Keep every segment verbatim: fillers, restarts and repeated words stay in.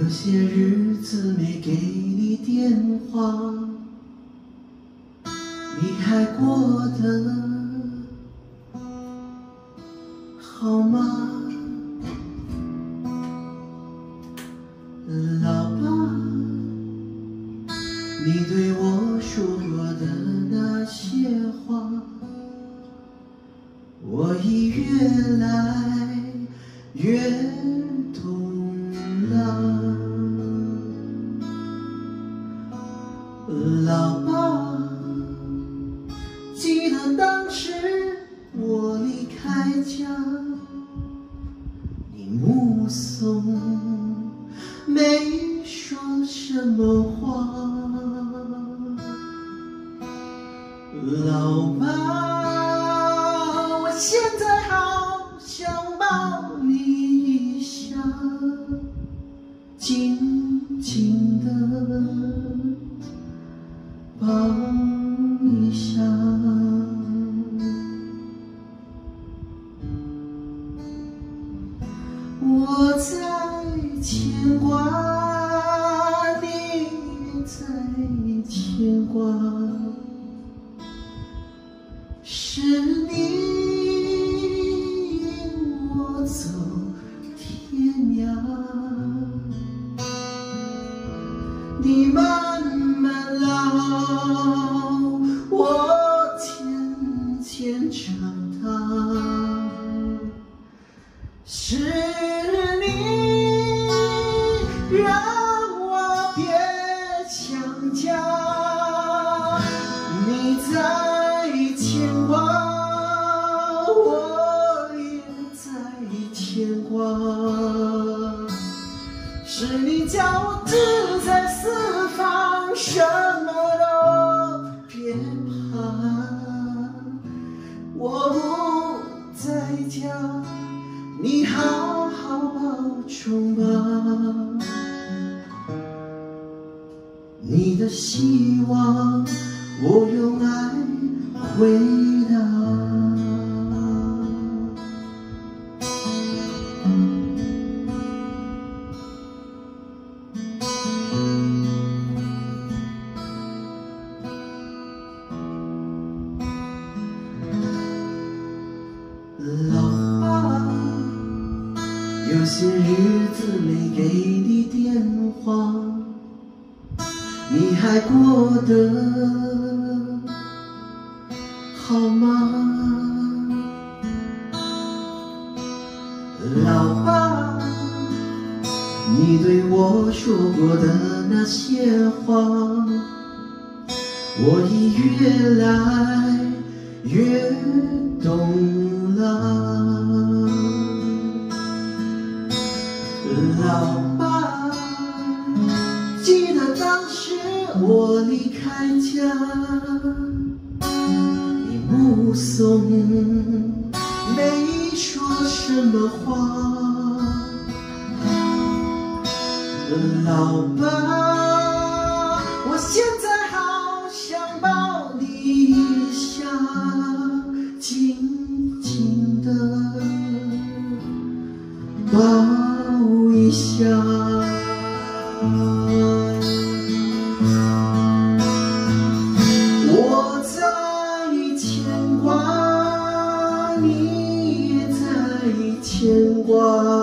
有些日子没给你电话，你还过得好吗？老爸，你对我说过的那些话，我已越来越懂了。老爸，记得当时我离开家，你目送，没说什么话。老爸，我现在好想抱你一下，紧紧地抱一下。我在牵挂，你也在牵挂，是你引我走天涯，你慢慢老，我渐渐长大，是你让我别强加，你在牵挂，我也在牵挂，是你叫我志在四方，什么都别怕，我不在家，你好好保重吧。你的希望，我用爱回答。老爸，有些日子没给你电话，你还过得好吗？老爸，你对我说过的那些话，我已越来越懂了。老爸，记得当时我离开家，你目送，没说什么话。老爸，我现在好想抱你一下，紧紧地抱一下。我在牵挂，你也在牵挂，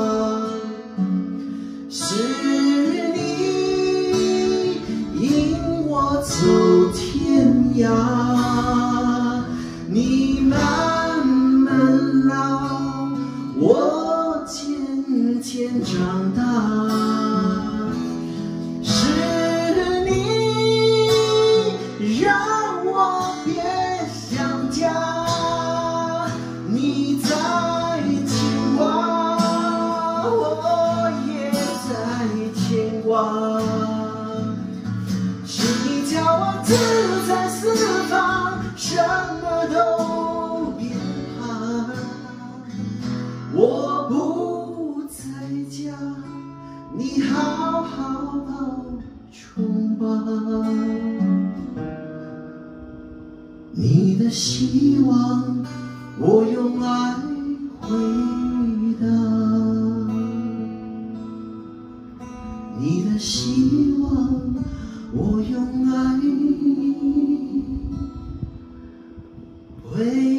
是你引我走天涯，你慢慢老，我渐渐长大，是你让我别想家，你在牵挂，我也在牵挂，是你叫我志在四方，什么都别怕，我不在家，你好好保重吧。你的希望，我用爱回答。 你的希望，我用爱。为